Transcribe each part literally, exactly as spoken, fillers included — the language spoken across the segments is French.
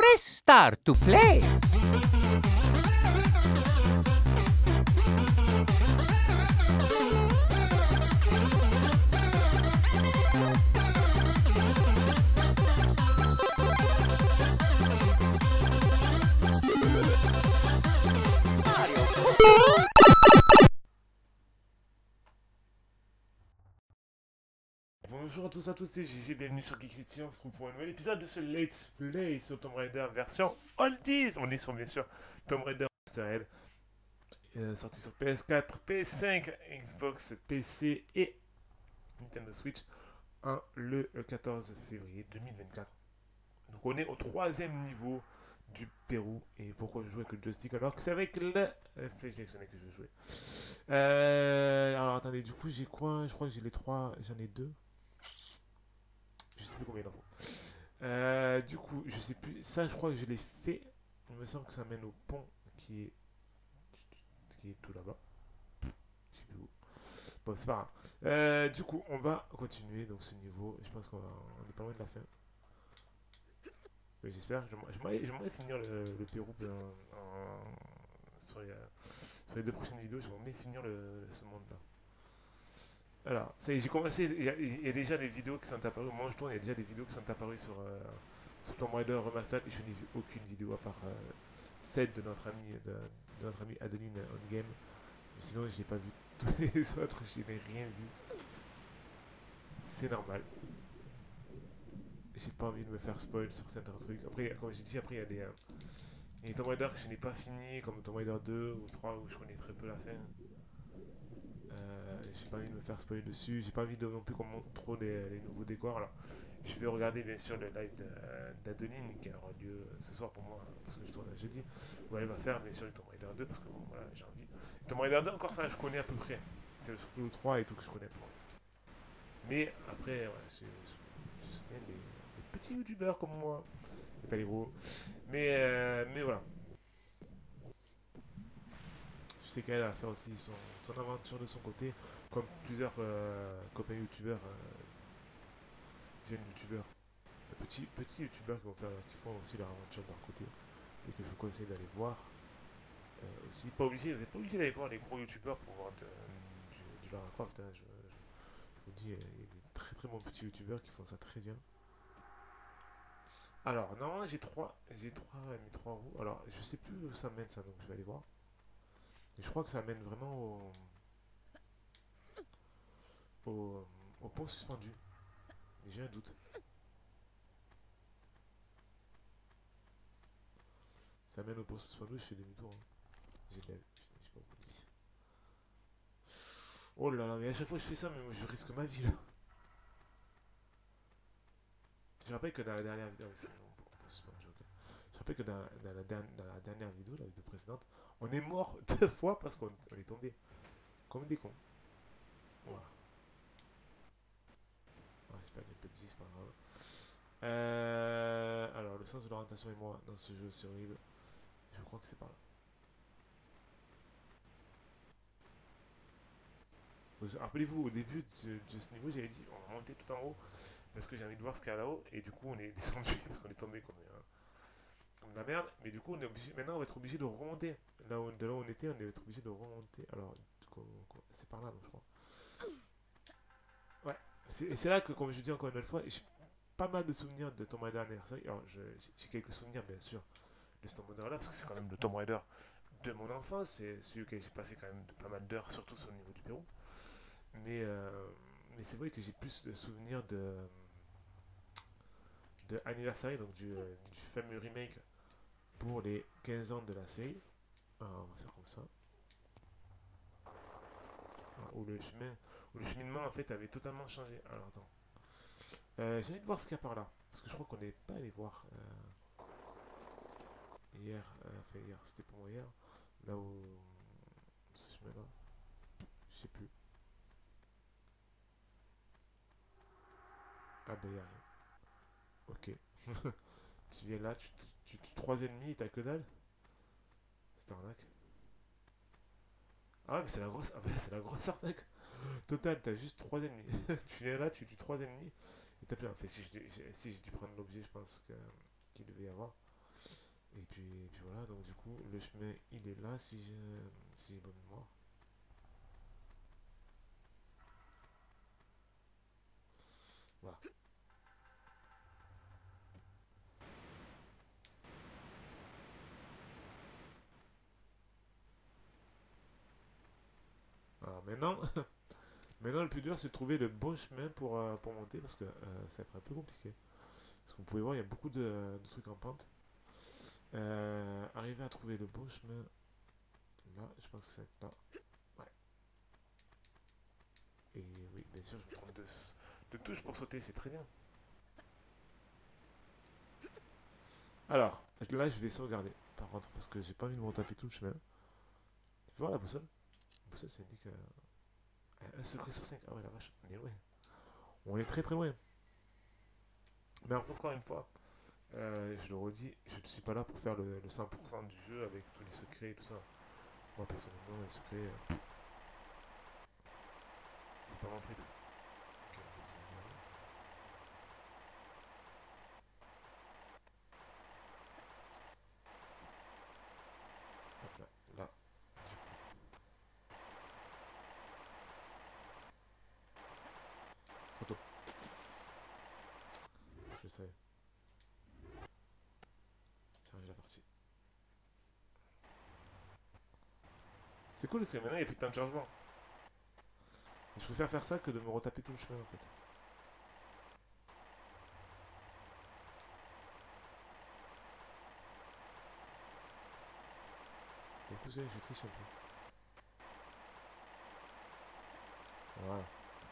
Press start to play. Bonjour à tous et à toutes, c'est Gigi, bienvenue sur Geek City. On se retrouve pour un nouvel épisode de ce Let's Play sur Tomb Raider version Oldies. On est sur bien sûr Tomb Raider Remastered, euh, sorti sur P S quatre, P S cinq, Xbox, P C et Nintendo Switch hein, le quatorze février deux mille vingt-quatre. Donc on est au troisième niveau du Pérou. Et pourquoi je joue avec le joystick alors que c'est avec le F G X que je joue. Euh, alors attendez, du coup j'ai quoi? Je crois que j'ai les trois, j'en ai deux. Je sais plus combien d'infos. Euh, du coup, je sais plus. Ça, je crois que je l'ai fait. Il me semble que ça mène au pont qui est, qui est tout là-bas. Je sais plus où. Bon, c'est pas grave. Euh, du coup, on va continuer donc ce niveau. Je pense qu'on va- on est pas loin de la fin. Ouais, j'espère. J'aimerais finir le, le Pérou en- en- sur, les, sur les deux prochaines vidéos. J'aimerais finir le, ce monde-là. Alors, ça y est, j'ai commencé. Il y, a, il y a déjà des vidéos qui sont apparues. Moi, je tourne, il y a déjà des vidéos qui sont apparues sur, euh, sur Tomb Raider Remastered. Et je n'ai vu aucune vidéo à part euh, celle de notre ami, de, de notre ami Adeline on game. Mais sinon, je n'ai pas vu tous les autres. Je n'ai rien vu. C'est normal. J'ai pas envie de me faire spoil sur certains trucs. Après, comme j'ai dit, après, il y a des, euh, il y a des Tomb Raider que je n'ai pas fini, comme Tomb Raider deux ou trois, où je connais très peu la fin. Euh, j'ai pas envie de me faire spoiler dessus, j'ai pas envie de, non plus qu'on montre trop les, les nouveaux décors. Alors, je vais regarder bien sûr le live d'Adeline qui aura lieu ce soir pour moi, parce que je tourne un jeudi. Où elle va faire bien sûr le Tomb Raider deux, parce que bon, voilà, j'ai envie. Le Tomb Raider deux, encore ça, je connais à peu près. C'était surtout le trois et tout que je connais pour l'instant. Mais après, ouais, je, je, je soutiens des, des petits youtubeurs comme moi, et pas les gros. Mais, euh, mais voilà. Je sais qu'elle a fait aussi son, son aventure de son côté, comme plusieurs euh, copains youtubeurs, euh, jeunes youtubeurs, petits, petits youtubeurs qui, vont faire, qui font aussi leur aventure de leur côté, et que je vous conseille d'aller voir. Euh, aussi, pas obligé, vous n'êtes pas obligé d'aller voir les gros youtubeurs pour voir de, du, du Lara Croft. Hein, je, je, je vous dis, il y a des très très bons petits youtubeurs qui font ça très bien. Alors, normalement j'ai trois, j'ai trois, mes trois roues. Alors, je sais plus où ça mène ça, donc je vais aller voir. Et je crois que ça mène vraiment au, au, au pont suspendu. Mais j'ai un doute. Ça mène au pont suspendu, je fais demi-tour. Hein. J'ai de la... Je sais pas pourquoi je dis. Oh là là, mais à chaque fois que je fais ça, mais je risque ma vie là. Je rappelle que dans la dernière vidéo... Ah oui, ça mène au pont suspendu, ok. Je rappelle que dans, dans, la, dernière, dans la dernière vidéo, la vidéo précédente, on est mort deux fois parce qu'on est tombé comme des cons. Voilà. Ouais, j'espère qu'il y a un peu de vie, c'est pas grave. Euh, alors, le sens de l'orientation et moi dans ce jeu, c'est horrible. Je crois que c'est par là. Rappelez-vous, au début de, de ce niveau, j'avais dit on va monter tout en haut parce que j'ai envie de voir ce qu'il y a là-haut. Et du coup, on est descendu parce qu'on est tombé comme, euh, comme de la merde. Mais du coup, on est obligé, maintenant, on va être obligé de remonter. Là où, de là où on était, on va être obligé de remonter. Alors, c'est par là, donc, je crois. Ouais, et c'est là que, comme je dis encore une autre fois, j'ai pas mal de souvenirs de Tomb Raider Anniversary. Alors, j'ai quelques souvenirs, bien sûr, de ce Tomb Raider là parce que c'est quand même le Tomb Raider de mon enfance. C'est celui que j'ai passé quand même pas mal d'heures, surtout sur le niveau du Pérou. Mais, euh, mais c'est vrai que j'ai plus de souvenirs de, de Anniversary, donc du, euh, du fameux remake pour les quinze ans de la série. Alors, on va faire comme ça. Alors, où, le chemin, où le cheminement en fait avait totalement changé. Alors attends. Euh, j'ai envie de voir ce qu'il y a par là. Parce que je crois qu'on n'est pas allé voir euh, hier. Euh, enfin, hier, c'était pour moi hier. Là où. Ce chemin-là. Je sais plus. Ah, bah, y'a rien. Ok. Tu viens là, tu, tu, tu trois ennemis, t'as que dalle. C'est arnaque. Ah ouais, mais c'est la grosse, ah bah, c'est la grosse arnaque. Total, t'as juste trois ennemis. Tu viens là, tu tues trois ennemis et t'as plein. Enfin, si j'ai si j'ai dû prendre l'objet, je pense que qu'il devait y avoir. Et puis, et puis voilà, donc du coup, le chemin, il est là, si j'ai si j'ai bonne mémoire. Voilà. Alors maintenant, maintenant le plus dur, c'est de trouver le bon chemin pour, euh, pour monter, parce que euh, ça va être un peu compliqué. Parce que vous pouvez voir, il y a beaucoup de, de trucs en pente. Euh, arriver à trouver le bon chemin, là, je pense que ça va être là. Ouais. Et oui, bien sûr, je me trompe de, de touche pour sauter, c'est très bien. Alors, là, je vais sauvegarder, par contre, parce que j'ai pas envie de me retaper tout le chemin. Tu vois la boussole? La boussole, ça indique euh, un secret sur cinq. Ah ouais, la vache, on est loin. On est très très loin. Mais encore une fois, euh, je le redis, je ne suis pas là pour faire le, le cent pour cent du jeu avec tous les secrets et tout ça. Moi, personnellement, les secrets, euh, c'est pas mon trip. Ok, on va essayer de regarder. Hop là, là, du coup, trop tôt. Je savais. Charger la partie. C'est cool parce que maintenant il n'y a plus de temps de chargement. Je préfère faire ça que de me retaper tout le chemin en fait. Du coup, c'est je triche un peu. Voilà.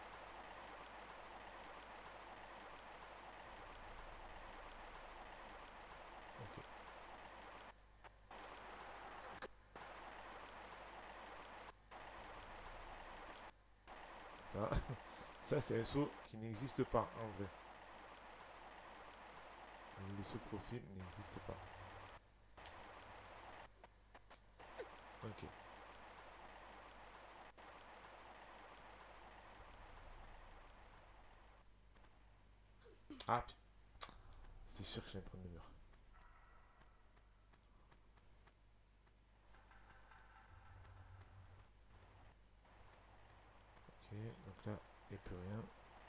Ok. Là, ça c'est un saut qui n'existe pas en vrai. Les sauts de profil n'existent pas. Ok. Ah, c'est sûr que j'allais prendre le mur. Ok, donc là, il n'y a plus rien.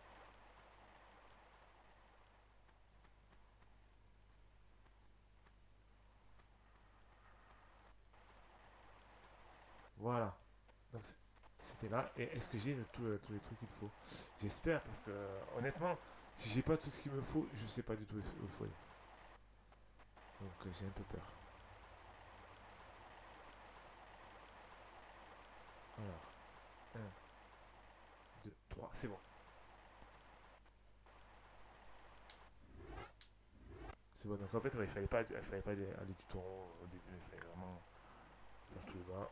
Voilà. Donc c'était là. Et est-ce que j'ai tous les trucs qu'il faut? J'espère parce que honnêtement, si j'ai pas tout ce qu'il me faut, je sais pas du tout où il faut aller. Donc euh, j'ai un peu peur. Alors, un, deux, trois, c'est bon. C'est bon. Donc en fait, ouais, il fallait pas, il fallait pas aller, aller du tout en haut au début. Il fallait vraiment faire tout le bas.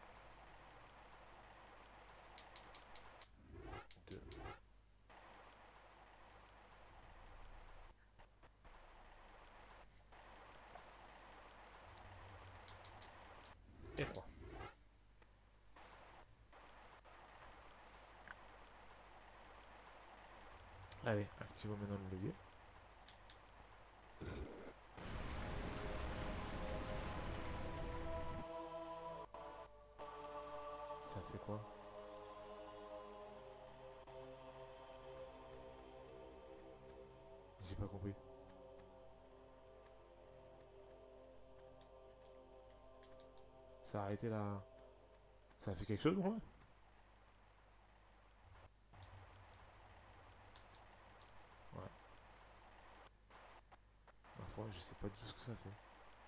Deux et trois. Allez, activons maintenant le levier. Ça fait quoi? J'ai pas compris. Ça a arrêté là. Ça a fait quelque chose pour moi? Ouais. Ma foi, je sais pas du tout ce que ça fait.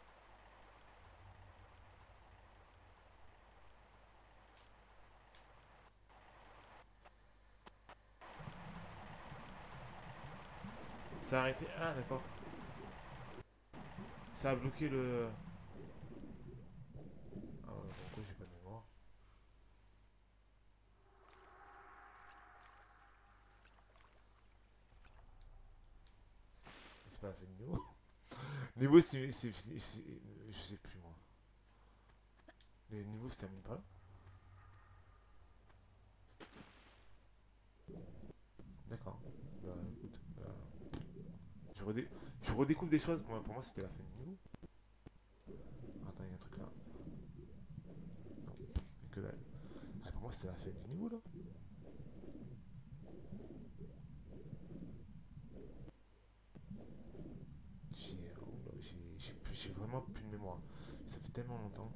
Ça a arrêté. Ah, d'accord. Ça a bloqué le. Ah, ouais, pourquoi j'ai pas de mémoire? C'est pas la fin de niveau. Niveau, c'est. Je sais plus moi. Les niveaux se terminent pas là? D'accord. Bah écoute, bah. Je, redé... je redécouvre des choses. Moi, pour moi, c'était la fin du niveau. crois que c'est la fin du niveau là. J'ai oh là, j'ai- j'ai plus- j'ai vraiment plus de mémoire. Ça fait tellement longtemps.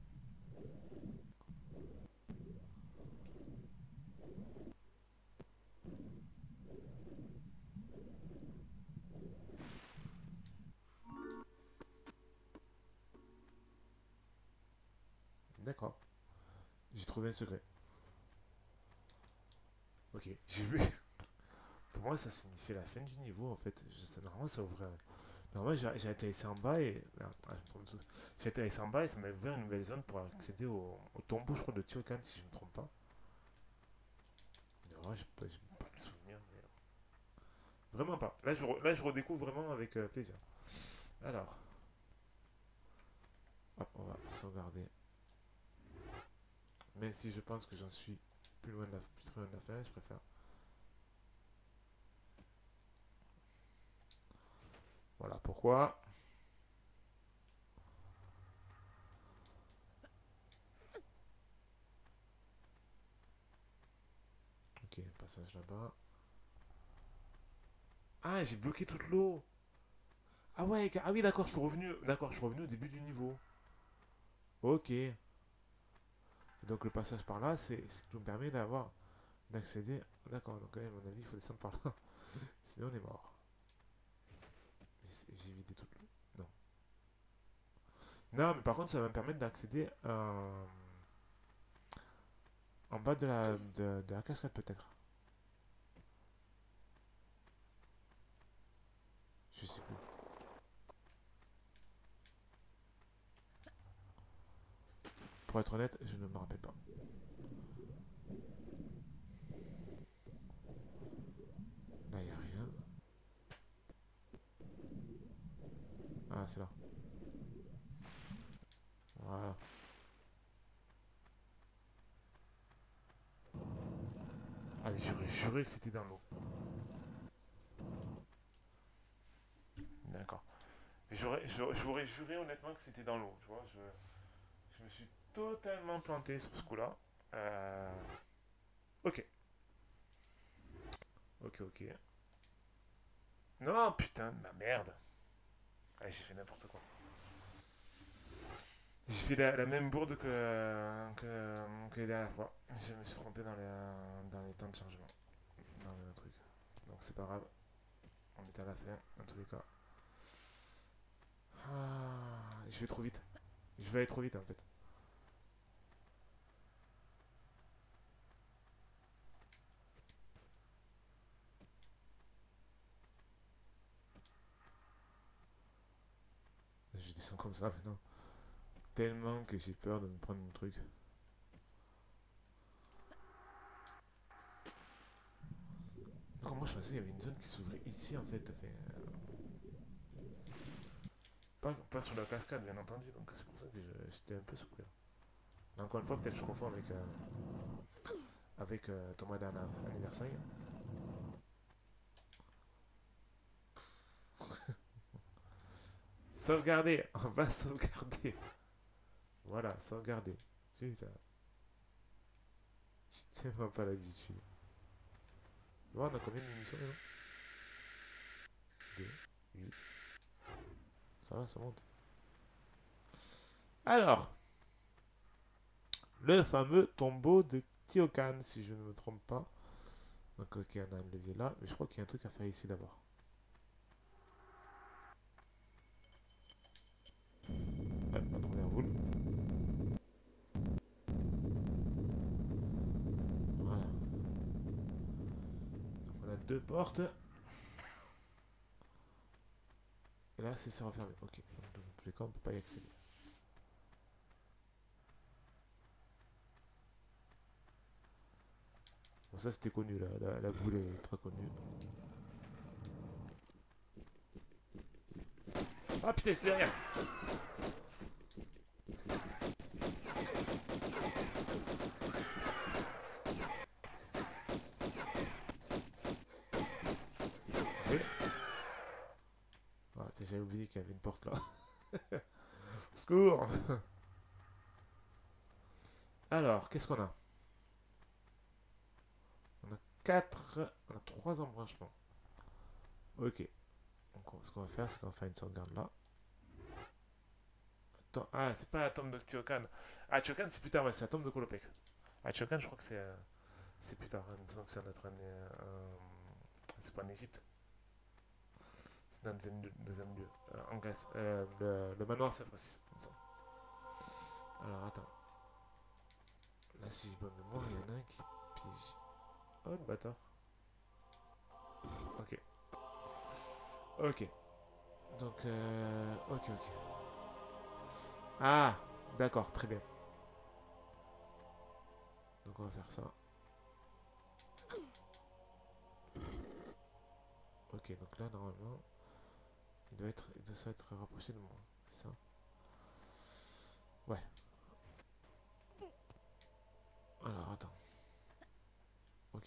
D'accord. J'ai trouvé un secret. Ok. J'ai vu. Pour moi, ça signifiait la fin du niveau en fait. Je- ça- Normalement, ça ouvrait. Normalement, j'ai j'ai atterrissé en bas et. Ah, ah, je me trompe tout. J'ai atterrissé en bas et ça m'a ouvert une nouvelle zone pour accéder au, au tombeau, je crois, de Tiokan, si je ne me trompe pas. Non, j'ai pas, j'ai pas le souvenir. Mais... Vraiment pas. Là je, re- là, je redécouvre vraiment avec euh, plaisir. Alors, hop, on va sauvegarder. Même si je pense que j'en suis plus loin de la, plus très loin de la fin, je préfère. Voilà pourquoi. Ok, passage là-bas. Ah, j'ai bloqué toute l'eau. Ah ouais, ah oui, d'accord, je suis revenu. D'accord, je suis revenu au début du niveau. Ok. Donc le passage par là, c'est ce qui nous permet d'avoir d'accéder. D'accord, donc à mon avis, il faut descendre par là. Sinon on est mort. J'ai vidé toute l'eau. Non. Non, mais par contre, ça va me permettre d'accéder euh, en bas de la, de, de la cascade peut-être. Je sais plus. Pour être honnête, je ne me rappelle pas. Là, il n'y a rien. Ah, c'est là. Voilà. Ah, mais j'aurais juré que c'était dans l'eau. D'accord. J'aurais j'aurais juré honnêtement que c'était dans l'eau. Tu vois, je, je me suis totalement planté sur ce coup-là. Euh, Ok. Ok, ok. Non, putain, ma merde. Allez, j'ai fait n'importe quoi. J'ai fait la, la même bourde que, que, que la dernière fois. Je me suis trompé dans les, dans les temps de chargement. Dans le truc. Donc c'est pas grave. On est à la fin, en tous les cas. Ah, je vais trop vite. Je vais aller trop vite en fait. Je descends comme ça maintenant. Tellement que j'ai peur de me prendre mon truc. Donc moi je pensais qu'il y avait une zone qui s'ouvrait ici en fait. Fait euh, pas, pas sur la cascade bien entendu. Donc c'est pour ça que j'étais un peu surpris. Mais encore une fois peut-être je confonds avec, euh, avec euh, Thomas d'anniversaire. Sauvegarder. On va sauvegarder. Voilà, sauvegarder. Putain. J'ai tellement pas l'habitude. Bon, on a combien de munitions maintenant? Deux, huit. Ça va, ça monte. Alors, le fameux tombeau de Tiokan, si je ne me trompe pas. Donc, ok, on a un levier là. Mais je crois qu'il y a un truc à faire ici d'abord. Ouais, la première boule. Voilà. Donc, on a deux portes. Et là, c'est refermé. Ok. Donc, dans tous les cas, on ne peut pas y accéder. Bon, ça, c'était connu, là. La, la boule est très connue. Ah, putain, c'est derrière! Oui. Ah, j'avais oublié qu'il y avait une porte là. Au secours! Alors, qu'est-ce qu'on a? quatre... On a trois embranchements. Ok. Donc ce qu'on va faire, c'est qu'on va faire une sauvegarde là. Attends, ah, c'est pas la tombe de Tiokan. Ah, Tiokan, c'est plus tard, ouais, c'est la tombe de Kolopek. Ah, Tiokan, je crois que c'est euh, c'est plus tard. Hein. Il me semble que c'est notre année. Euh, c'est pas en Égypte. C'est dans le deuxième, deuxième lieu. Euh, en Grèce. Euh, le, le manoir Saint-Francis, il me semble. Alors, attends. Là, si j'ai bonne mémoire, il y en a un qui pige. Oh, le bâtard. Ok. Ok. Donc, euh, ok, ok. Ah, d'accord, très bien. Donc, on va faire ça. Ok, donc là, normalement, il doit être, il doit être rapproché de moi. C'est ça? Ouais. Alors, attends. Ok.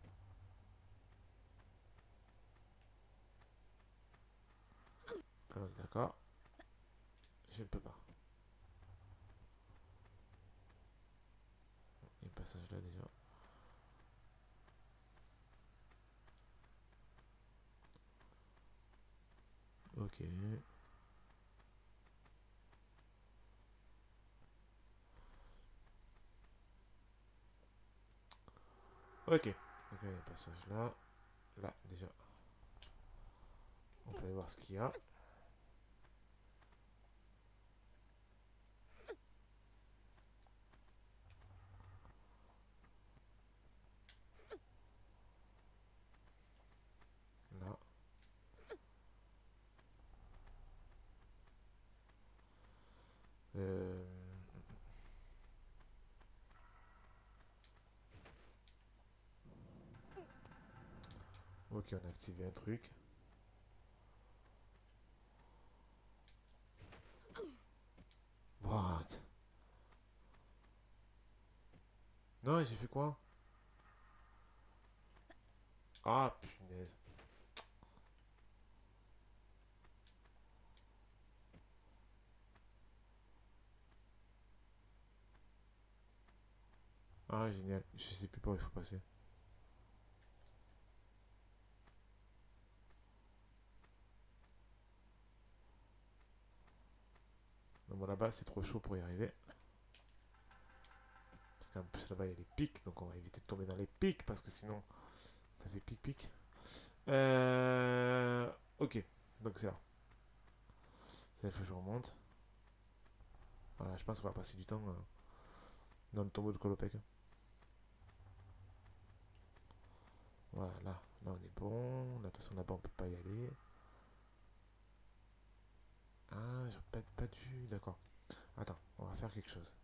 Alors, d'accord. Je ne peux pas. Il y a un passage là déjà. Ok. Ok. Donc là, il y a un passage là. Là, déjà. On peut aller voir ce qu'il y a. Là. Euh... Ok, on a activé un truc. What? Non, j'ai fait quoi? Ah, punaise. Ah, génial. Je sais plus par où il faut passer. Mais bon, là-bas, c'est trop chaud pour y arriver. Parce qu'en plus, là-bas, il y a les pics. Donc, on va éviter de tomber dans les pics. Parce que sinon, ça fait pic-pic. Euh... Ok. Donc, c'est là. Ça, il faut que je remonte. Voilà, je pense qu'on va passer du temps euh, dans le tombeau de Kolopek. Voilà, là, là on est bon. Là, de toute façon, là-bas, on peut pas y aller. Ah, j'aurais pas, pas dû. D'accord. Attends, on va faire quelque chose.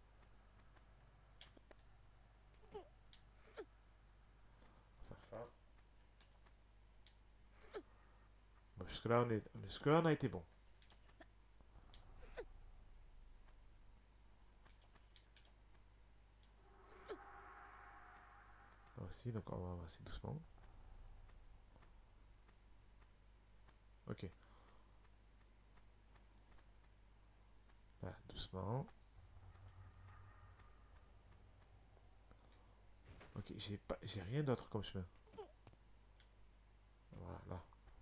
On va faire ça. Bon, jusque-là, on, est... jusque on a été bon. Là aussi, donc on va avancer doucement. Ok. Là, doucement. Ok, j'ai pas, j'ai rien d'autre comme chemin. Voilà, là.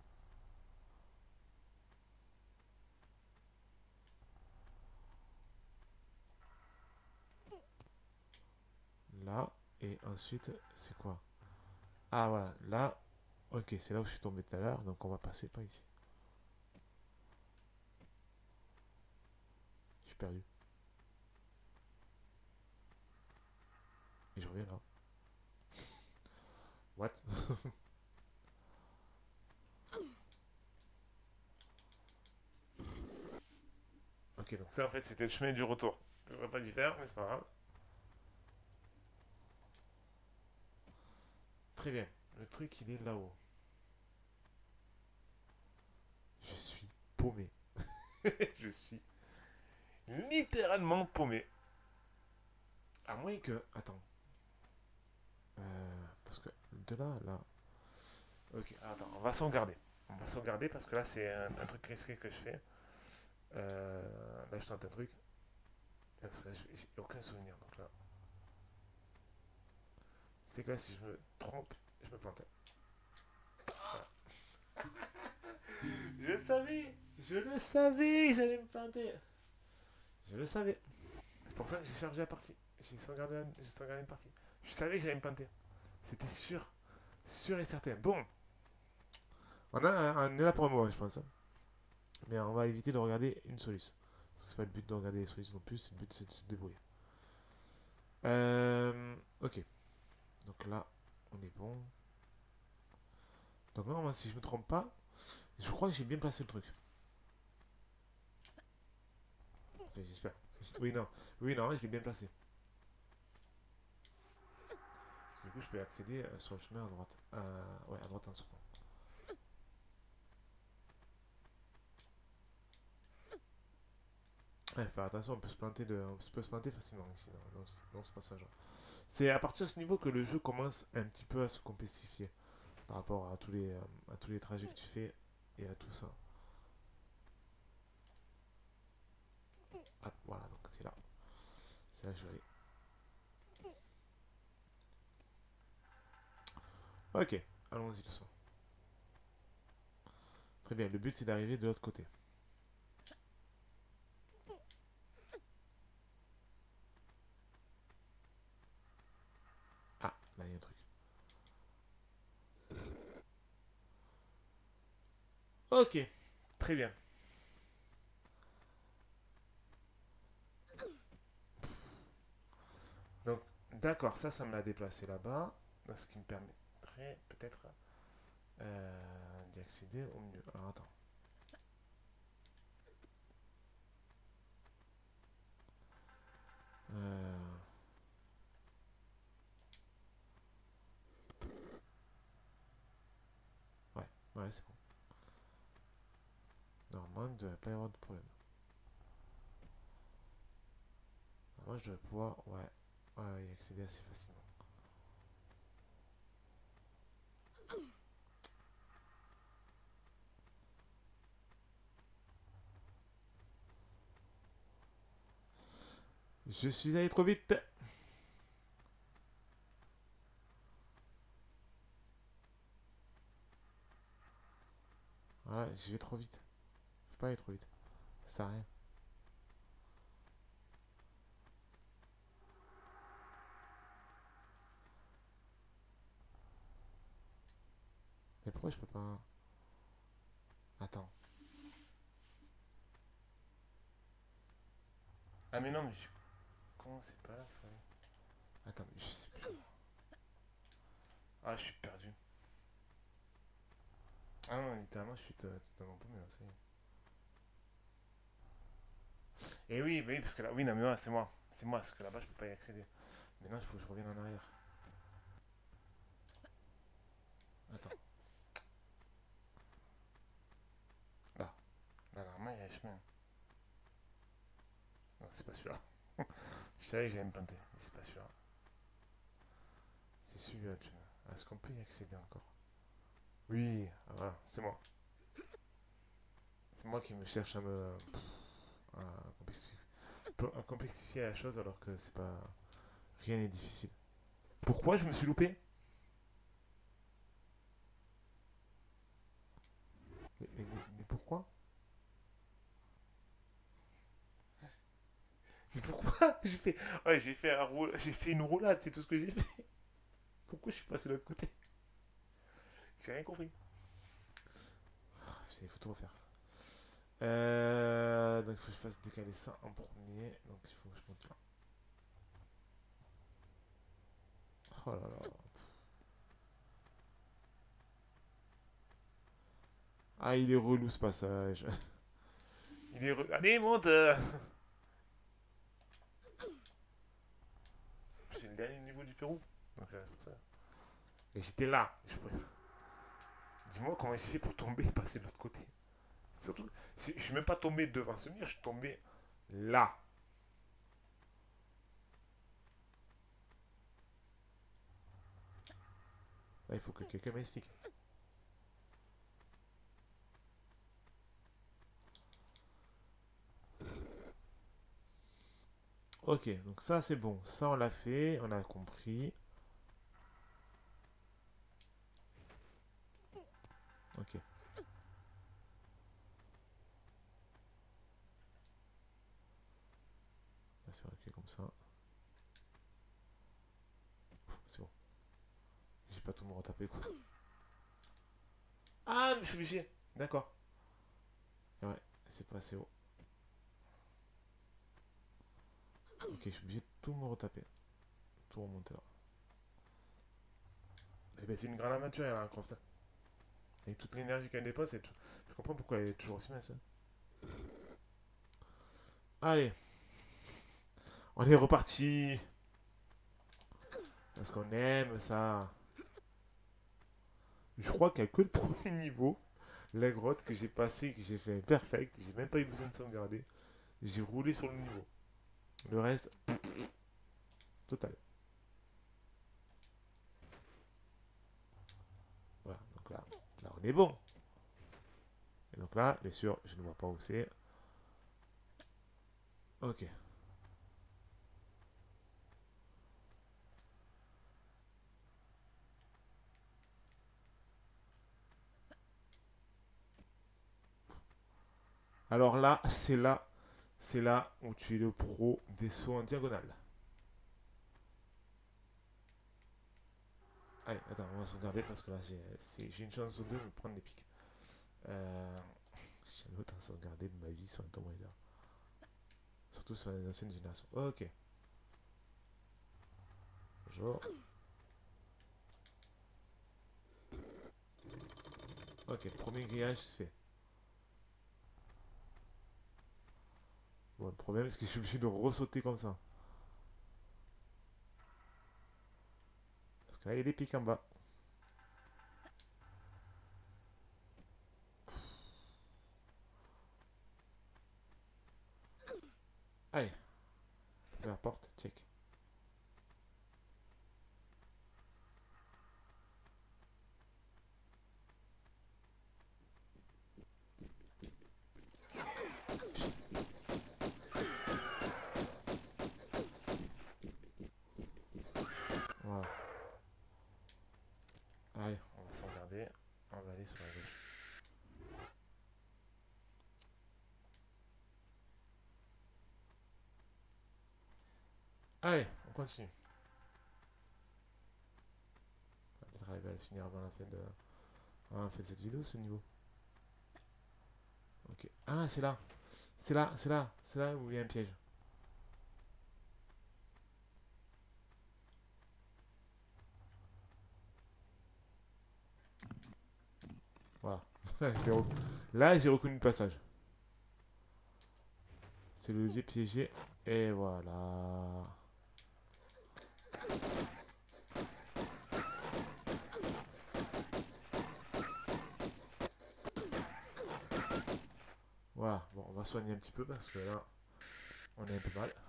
Là. Et ensuite, c'est quoi? Ah, voilà, là. Ok, c'est là où je suis tombé tout à l'heure, donc on va passer par ici. Je suis perdu. Et je reviens là. What? Ok, donc ça en fait c'était le chemin du retour. Je n'aurais pas dû faire, mais c'est pas grave. Très bien. Le truc il est là-haut. Je suis paumé. Je suis littéralement paumé. À moins que. Attends. Euh, parce que de là, là. Ok, attends, on va sauvegarder. On va sauvegarder parce que là c'est un, un truc risqué que je fais. Euh, là je tente un truc. J'ai aucun souvenir donc là. C'est que là, si je me trompe, je me plante. Voilà. Je le savais. Je le savais, j'allais me planter. Je le savais. C'est pour ça que j'ai chargé la partie. J'ai sauvegardé, j'ai sauvegardé une partie. Je savais que j'allais me planter. C'était sûr. Sûr et certain. Bon. On, a, on est là pour moi, je pense. Hein. Mais on va éviter de regarder une solution. C'est pas le but de regarder les solutions non plus. Le but, c'est de se débrouiller. Euh, ok. Donc là, on est bon. Donc normalement, si je me trompe pas, je crois que j'ai bien placé le truc. Enfin, j'espère. Oui, non. Oui, non, je l'ai bien placé. Du coup, je peux accéder euh, sur le chemin à droite. Euh, ouais, à droite en sortant. Ouais, faire attention, on peut se planter, de, on peut se planter facilement ici, dans, dans ce, dans ce passage-là. C'est à partir de ce niveau que le jeu commence un petit peu à se complexifier par rapport à tous les, euh, à tous les trajets que tu fais et à tout ça. Hop, voilà, donc c'est là. C'est là que je vais aller. Ok, allons-y doucement. Très bien, le but c'est d'arriver de l'autre côté. Ah, là il y a un truc. Ok, très bien. Donc, d'accord, ça, ça m'a déplacé là-bas. Ce qui me permettrait peut-être euh, d'y accéder au mieux. Alors, attends. Euh, ouais, ouais, c'est bon. Normalement, il ne devrait pas y avoir de problème. Moi, je devrais pouvoir, ouais, ouais, y accéder assez facilement. Je suis allé trop vite. Voilà, je vais trop vite. Faut pas aller trop vite. Ça sert à rien. Mais pourquoi je peux pas... Attends. Ah mais non, mais je... Comment c'est pas là qu'il fallait... Attends, mais je sais plus. Ah, je suis perdu. Ah non, littéralement, je suis totalement paumé là, ça y est. Et oui, oui, parce que là, oui, non, mais non, c'est moi. C'est moi, parce que là-bas, je peux pas y accéder. Maintenant, il faut que je revienne en arrière. Attends. Là. Là, normalement, il y a un chemin. Non, c'est pas celui-là. Je savais que j'allais me planter, mais c'est pas celui-là. C'est celui-là, le chemin. Est-ce qu'on peut y accéder encore? Oui, ah, voilà, c'est moi. C'est moi qui me cherche à me... à complexifier, à complexifier la chose alors que c'est pas... Rien n'est difficile. Pourquoi je me suis loupé? mais, mais, mais- mais pourquoi? Mais pourquoi? J'ai fait... Ouais, j'ai fait, un roul- j'ai fait une roulade, c'est tout ce que j'ai fait. Pourquoi je suis passé de l'autre côté? J'ai rien compris. Il faut tout refaire. Euh, donc il faut que je fasse décaler ça en premier. Donc il faut que je monte là. Oh là là. Ah, il est relou ce passage. Il est relou. Allez, monte euh. C'est le dernier niveau du Pérou. Donc euh, c'est pour ça. Et j'étais là. Je... Dis-moi comment j'ai fait pour tomber et passer de l'autre côté. Surtout, je suis même pas tombé devant ce mur, je suis tombé là. Là, il faut que quelqu'un m'explique. Ok, donc ça c'est bon. Ça on l'a fait, on a compris. c'est vrai que comme ça. C'est bon. J'ai pas tout me retaper quoi. Ah, mais je suis obligé. D'accord. Ouais, c'est pas assez haut. Ok, je suis obligé de tout me retaper. Tout remonter là. Eh ben, c'est une grande aventure, là, Croft. Avec toute l'énergie qu'elle dépense, elle... je comprends pourquoi elle est toujours aussi mince. Hein. Allez, on est reparti. Parce qu'on aime ça. Je crois qu'il n'y a que le premier niveau, la grotte, que j'ai passé, que j'ai fait perfect. J'ai même pas eu besoin de sauvegarder. J'ai roulé sur le niveau. Le reste, total. Voilà, donc là, là on est bon. Et donc là, bien sûr, je ne vois pas où c'est. Ok. Alors là, c'est là, c'est là où tu es le pro des sauts en diagonale. Allez, attends, on va sauvegarder parce que là, j'ai une chance sur deux de me prendre des pics. Euh, j'ai jamais autant sauvegardé de ma vie sur un Tomb Raider. Surtout sur les anciennes générations. Ok. Bonjour. Ok, premier grillage, c'est fait. Bon, le problème, c'est que je suis obligé de ressauter comme ça. Parce que là, il y a des pics en bas. Allez. Première porte, check. Voilà. Allez, on va sauvegarder. On va aller sur la gauche. Allez, on continue. On va peut-être arriver à le finir avant la fin de, avant la fin de cette vidéo, ce niveau. Ok. Ah, c'est là. C'est là, c'est là. C'est là où il y a un piège. Voilà. Là, j'ai reconnu le passage. C'est le levier piégé. Et voilà. Voilà. Bon, on va soigner un petit peu parce que là, on est un peu mal.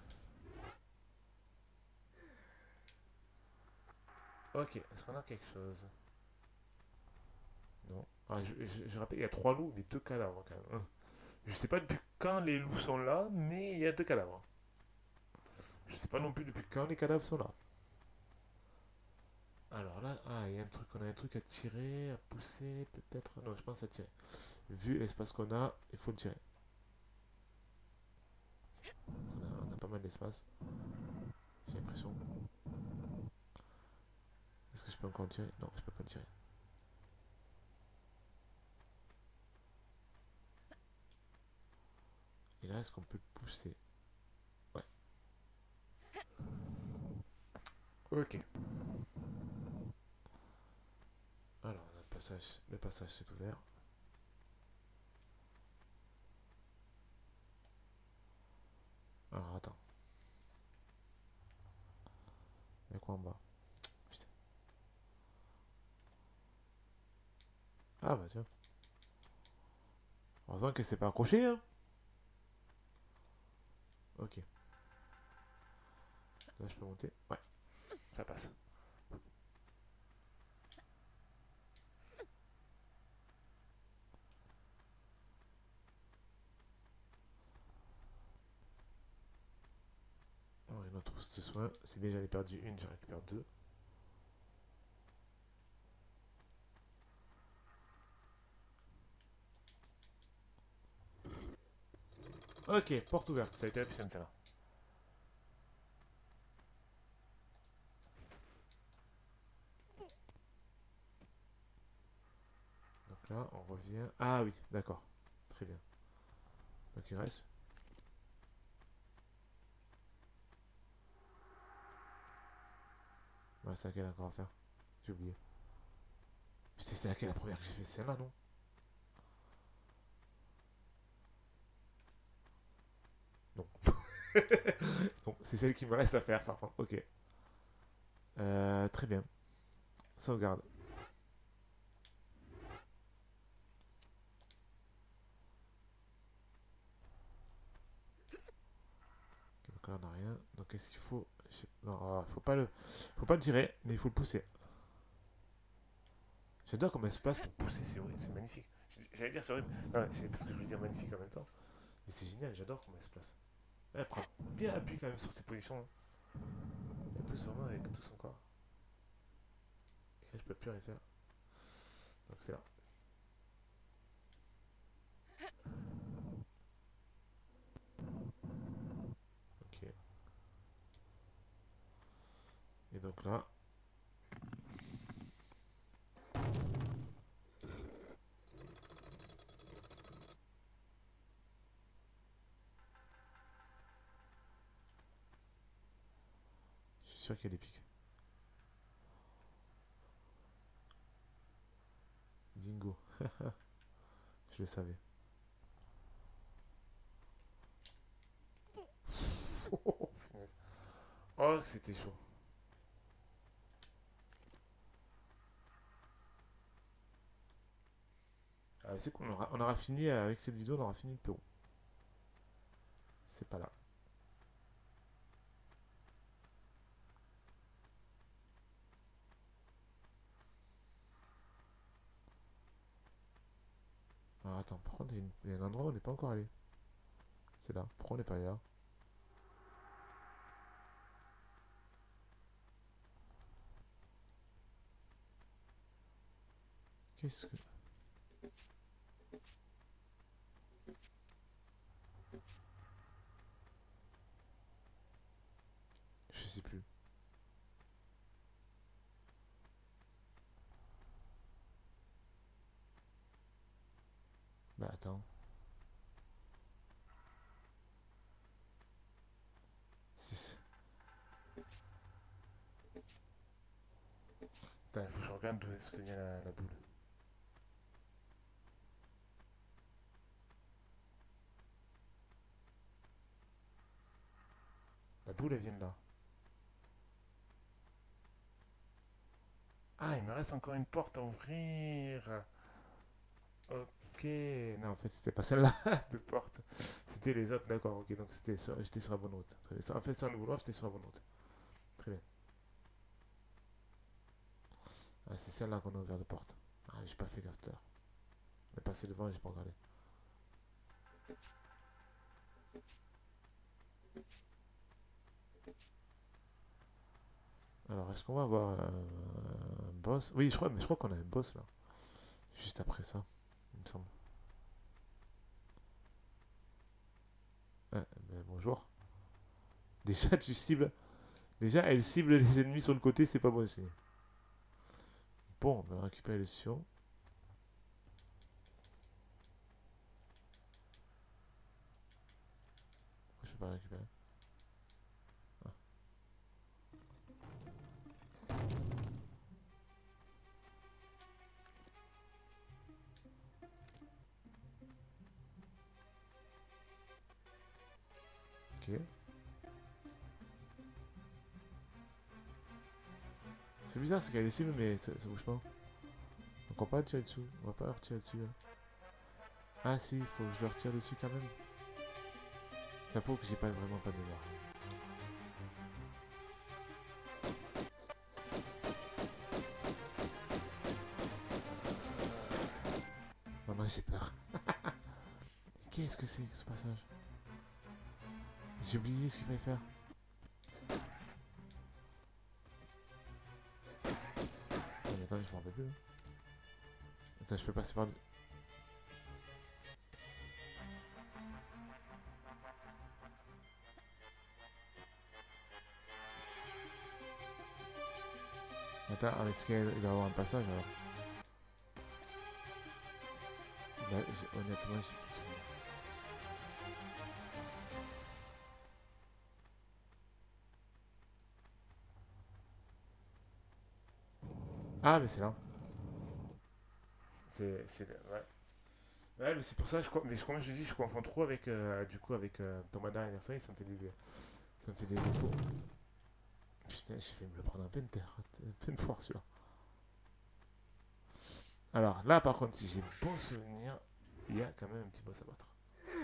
Ok. Est-ce qu'on a quelque chose? Non. Ah, je, je- je rappelle, il y a trois loups, mais deux cadavres quand même. Je sais pas depuis quand les loups sont là, mais il y a deux cadavres. Je sais pas non plus depuis quand les cadavres sont là. Alors là, ah, il y a un truc, on a un truc à tirer, à pousser, peut-être. Non, je pense à tirer. Vu l'espace qu'on a, il faut le tirer. On a, on a pas mal d'espace. J'ai l'impression. Est-ce que je peux encore le tirer? Non, je peux pas le tirer. Et là, est-ce qu'on peut le pousser? Ouais. Ok. Alors, on a le passage. Le passage s'est ouvert. Alors, attends. Il y a quoi en bas? Putain. Ah bah tiens. Heureusement que c'est pas accroché, hein. Ok. Là, je peux monter. Ouais, ça passe. Alors, une autre trousse de soins. C'est bien, j'en ai perdu une, j'en récupère deux. Ok, porte ouverte. Ça a été la puissante, celle-là. là, on revient. Ah oui, d'accord. Très bien. Donc il reste. Ouais, c'est laquelle encore à faire? J'ai oublié. Putain, c'est laquelle la première que j'ai fait? C'est celle-là, non? Non. Non, c'est celle qui me reste à faire par contre. Ok. Euh, très bien. Sauvegarde. Donc là on n'a rien. Donc qu'est-ce qu'il faut? Non, ah, faut pas le, faut pas le tirer, mais il faut le pousser. J'adore comment elle se place pour pousser, c'est horrible, c'est magnifique. J'allais dire c'est horrible, non, c'est parce que je voulais dire magnifique en même temps. Mais c'est génial, j'adore comment elle se place. Elle prend bien appui quand même sur ses positions. Elle pousse vraiment avec tout son corps. Et là je peux plus rien faire. Donc c'est là. Ok. Et donc là. Je suis sûr qu'il y a des pics. Bingo. Je le savais. Oh, oh que c'était chaud. Ah, c'est cool, on aura, on aura fini avec cette vidéo, on aura fini le Pérou. C'est pas là. Alors attends, par contre, il y, a une- il y a un endroit où on n'est pas encore allé. C'est là. Pourquoi on n'est pas allé là? Qu'est-ce que... Je sais plus. Bah attends. C'est- Attends, il faut que je regarde d'où est-ce qu'il y a la, la boule. La boule, elle vient de là. Ah, il me reste encore une porte à ouvrir. Ok. Non, en fait, c'était pas celle-là de porte. C'était les autres, d'accord. Ok, donc c'était sur- j'étais sur la bonne route. Très bien. En fait, sans le vouloir, j'étais sur la bonne route. Très bien. Ah, c'est celle-là qu'on a ouvert de porte. Ah, j'ai pas fait gaffe tout à l'heure. On est passé devant et j'ai pas regardé. Alors, est-ce qu'on va avoir un, un boss? Oui, je crois, mais je crois qu'on a un boss là. Juste après ça, il me semble. Ah, ben, bonjour. Déjà, tu cibles. Déjà, elle cible les ennemis sur le côté, c'est pas bon signe. Bon, on va récupérer les sions. Je vais pas les récupérer. Ah, ok. C'est bizarre, c'est qu'elle est cible, mais ça, ça bouge pas. Donc on va pas leur tirer dessus. On va pas leur tirer dessus. Là. Ah si, il faut que je leur tire dessus quand même. Ça prouve que j'ai pas vraiment pas de mémoire. Maman, j'ai peur. Qu'est-ce que c'est que ce passage? J'ai oublié ce qu'il fallait faire. Non, mais attends, je m'en rappelle plus. Hein. Attends, je peux passer par le... Attends, ah, est-ce qu'il doit y avoir un passage alors? Bah, j'ai- honnêtement, j'ai plus souvenir. Ah, mais c'est là. C'est, c'est, ouais. Ouais, mais c'est pour ça, je, co- mais je- comme je dis, je confonds trop avec, euh, du coup, avec euh, Tomada Anniversary, ça me fait des, ça me fait des défauts. Putain, j'ai fait me le prendre en pleine terre, en pleine foire celui-là. Alors là, par contre, si j'ai bon souvenir, il y a quand même un petit boss à battre.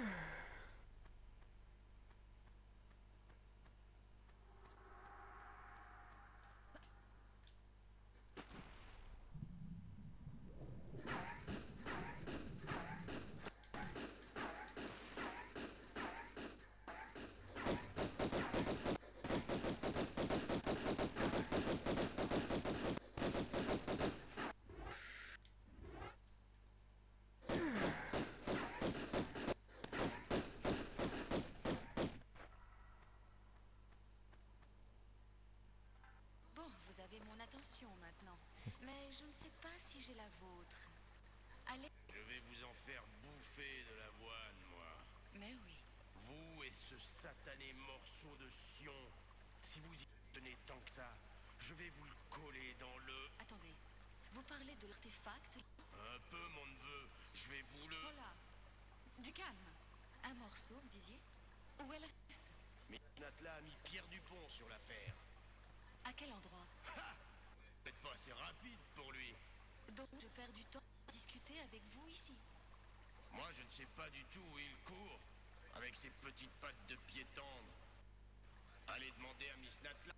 Bon, vous avez mon attention maintenant. Mais je ne sais pas si j'ai la vôtre. Allez. Je vais vous en faire bouffer de l'avoine, moi. Mais oui. Vous et ce satané morceau de sion. Si vous y tenez tant que ça, je vais vous le coller dans le... Attendez. Vous parlez de l'artefact? Un peu, mon neveu. Je vais vous le... Oh là. Du calme. Un morceau, vous disiez? Où elle reste? Mais Natla a mis Pierre Dupont sur l'affaire. À quel endroit? Ha! Vous n'êtes pas assez rapide pour lui. Donc je perds du temps à discuter avec vous ici. Moi, je ne sais pas du tout où il court. Avec ses petites pattes de pied tendre. Allez demander à Miss Natla.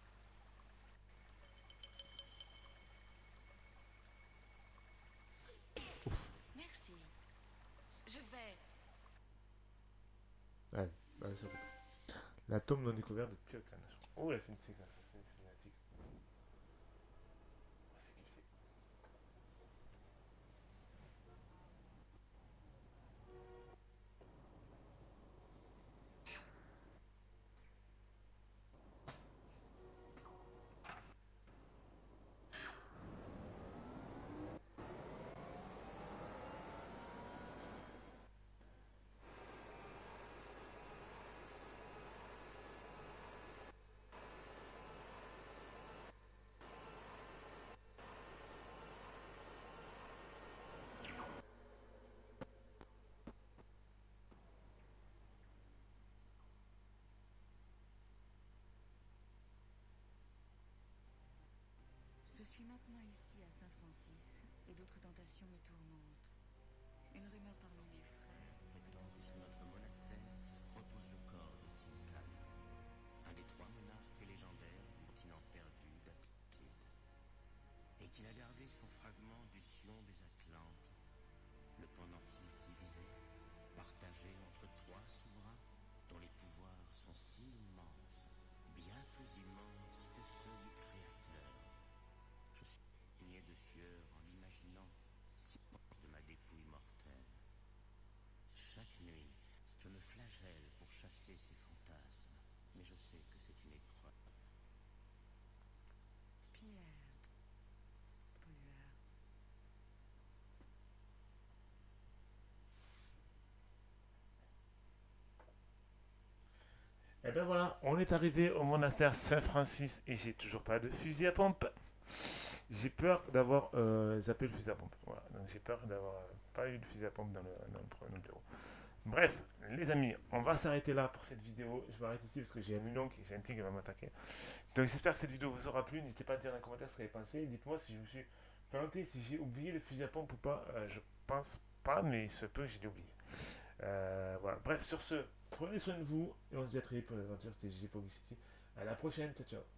Merci. Je vais... Ouais, bah, ça vaut. La tombe non découverte de Tiokan. Oh là, c'est une séquence, c'est une cinématique. On va s'éclipser. Je suis maintenant ici à Saint-Francis et d'autres tentations me tourmentent. Une rumeur parmi mes frères Prétend que sous notre monastère repose le corps de Tinkan, un des trois monarques légendaires du continent perdu d'Atlantide, et qu'il a gardé son fragment du Sion des Atlantes, le pendentif divisé, partagé entre trois souverains dont les pouvoirs sont si immenses, bien plus immenses que ceux du Créateur. Je suis baigné de sueur en l'imaginant, si proche de ma dépouille mortelle. Chaque nuit, je me flagelle pour chasser ces fantasmes, mais je sais que c'est une épreuve. Pierre. Pollueur. Et ben voilà, on est arrivé au monastère Saint-Francis et j'ai toujours pas de fusil à pompe. J'ai peur d'avoir euh, zappé le fusil à pompe. Voilà, donc j'ai peur d'avoir euh, pas eu de fusil à pompe dans le, dans le, pre- dans le bureau. Bref, les amis, on va s'arrêter là pour cette vidéo. Je vais arrêter ici parce que j'ai un mulon, qui- j'ai un tigre qui va m'attaquer. Donc j'espère que cette vidéo vous aura plu. N'hésitez pas à dire dans les commentaires ce que vous avez pensé. Dites-moi si je me suis planté, si j'ai oublié le fusil à pompe ou pas. Euh, je pense pas, mais il se peut que j'ai oublié. Euh, voilà. Bref, sur ce, prenez soin de vous et on se dit à très vite pour l'aventure. C'était G G Pogi City. À la prochaine, ciao ciao.